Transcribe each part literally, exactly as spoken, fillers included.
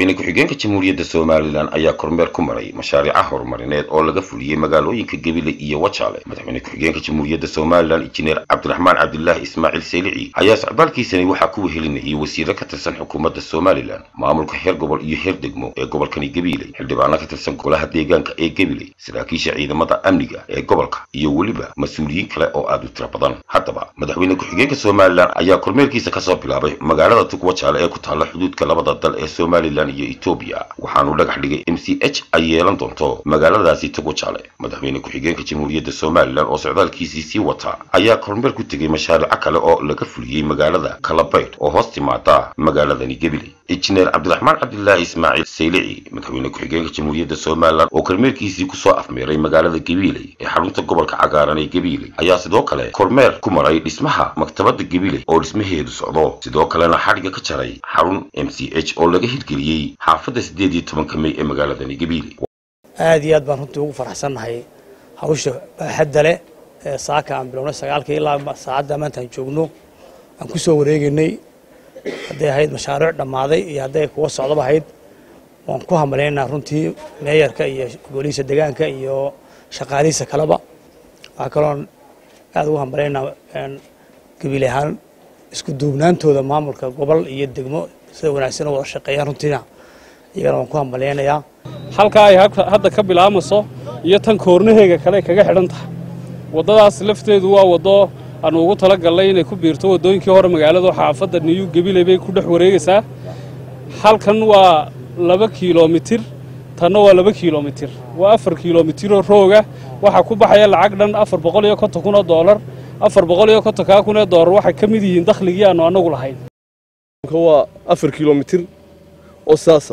madaxweyne ku-xigeenka jamhuuriyadda Soomaaliland ayaa kormeer ku maray mashaariic horumarineed oo laga fuliyay magaalooyinka Gabiley iyo Wajaale. madaxweyne ku-xigeenka jamhuuriyadda Soomaaliland injineer Cabdiraxmaan Cabdullaahi Ismaaciil Seylici ayaa socdaalkiisani waxa ku wehelinayay wasiirro ka tirsan xukuumadda Soomaaliland, maamulka heer gobol iyo heer degmo ee gobolkani Gabiley, xildhibaano ka tirsan golaha deegaanka ee Gabiley, saraakiisha ciidamada amniga ee gobolka iyo waliba mas'uuliyiin kale oo aad u tiro badan. haddaba madaxweyne ku-xigeenka Soomaaliland ayaa kormeerkiisa ka soo bilaabay magaalada Wajaale ee ku taalla xuduudka labada dal ee Soomaaliland iyo Itoobiya, waxaanu dhagax dhigay M C H ay yeelan doonto magaaladaasi Wajaale. madaxweyne ku-xigeenka jamhuuriyadda Soomaaliland oo socdaalkiisii sii wata ayaa kormeer ku tegay mashaariic kale oo laga fuliyay magaalada Kalabayd oo hoos timaada magaaladani Gabiley. injineer Cabdiraxmaan Cabdullaahi Ismaaciil Seylici, madaxweyne ku-xigeenka jamhuuriyadda Soomaaliland oo kormeerkiisii ku soo afmeeray magaalada Gabiley ee xarunta gobolka cagaaran ee Gabiley, ayaa sidoo kale kormeer ku maray dhismaha maktabadda Gabiley oo dhismaheedu socdo, sidoo kalena xadhiga ka jaray xarun M C H oo laga hirgeliyay xaafadda sideed iyo tobanka May ee magaaladani Gabiley. aad iyo aad baan runtii ugu faraxsanahay hawsha baaxadda leh ee saaka aan bilownay sagaalka ilaa saacadda maanta aan joogno aan ku soo wareegnay. hadday ahayd mashaariic dhammaaday iyo hadday kuwa socdaba ahayd, waan ku hamaleynaa runtii meeyarka iyo golihiisa deegaanka iyo shaqaalihiisa kaleba. waxaa kaloon aad ugu hamaleynaa Gabiley ahaan isku duubnaantooda maamulka gobol iyo degmo sida wanaagsan wada shaqeeyaan runtiina iyagana waan ku hambaleynayaa. halka ay hadda ka bilaabmayso iyo tan koornaheega kale kaga xidhan tahay wadadaas lafteedu waa wado aan ugu talagalnay inay ku biirto wadooyinkii hore magaalada xaafadda New Gabiley bay ku dhex wareegaysaa. halkan waa laba kiiloomitir, tanna waa laba kiiloomitir, waa afar kiiloomitir oo rooga. waxa ku baxaya lacag dhan afar boqol iyo konton kun oo dollar. afar boqol iyo konton kun oo dollar waxay ka mid yihiin dakhligii aanu anagu lahayn. waa afar kiiloomitir oo saasa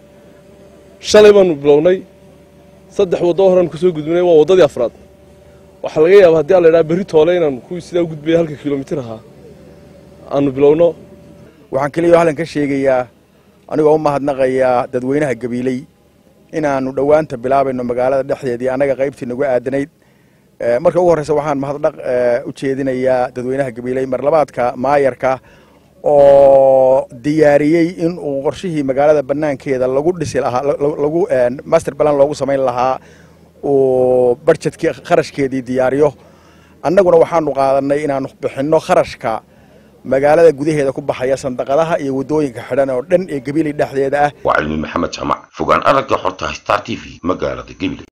shalay baanu bilownay, saddex wado horaan ku soo gudbinay, waa wadadii afraad. waxa laga yaabaa haddii aan la yiraahdo berri toole inaan ku sidaa gudbay halka kiiloomitir ahaa aanu bilowno. waxaan kaliya halan ka sheegayaa anigoo u mahadnaqayaa dadweynaha Gabiley inaanu dhawaanta bilaabayno magaalada dhexdeedii anaga qaybtii nagu aadanayd. marka ugu horeysa waxaan mahadnaq u jeedinayaa dadweynaha Gabiley mar labaadka maayarka oo diyaariyay in uu qorshihii magaalada banaankeeda lagu dhisi lahaa lagu master plan loogu sameyn lahaa oo budgetkii kharashkeedii diyaariyo. annaguna waxaanu qaadanay inaanu bixinno kharashka magaalada gudaheeda ku baxaya sandaqadaha iyo wadooyinka xidhan oo dhan ee Gabiley dhexdeeda ah. waa Cilmi Maxamed Jamac, fogaan aragga xorta Star T V magaalada Gabiley.